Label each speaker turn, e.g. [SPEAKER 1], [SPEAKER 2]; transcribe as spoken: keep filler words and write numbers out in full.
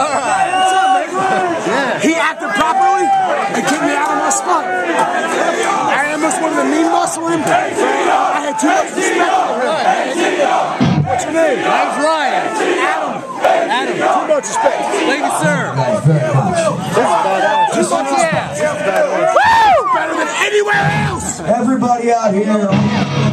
[SPEAKER 1] What's up, nigga? Yeah. He acted properly and kicked me out of my spot. I almost wanted to knee muscle him. I had too much respect for him. What's your name?
[SPEAKER 2] My name's Ryan.
[SPEAKER 1] Adam.
[SPEAKER 2] Adam.
[SPEAKER 1] Too much respect.
[SPEAKER 2] Thank you, sir.
[SPEAKER 1] This is badass.
[SPEAKER 2] Too much ass.
[SPEAKER 1] Woo! Better than anywhere else.
[SPEAKER 3] Everybody out here.